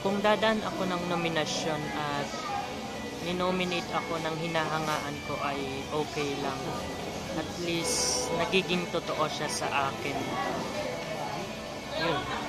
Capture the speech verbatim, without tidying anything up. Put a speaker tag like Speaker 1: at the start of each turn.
Speaker 1: kung dadaan ako ng nominasyon at ninominate ako ng hinahangaan ko ay okay lang. At least nagiging totoo siya sa akin. Yun.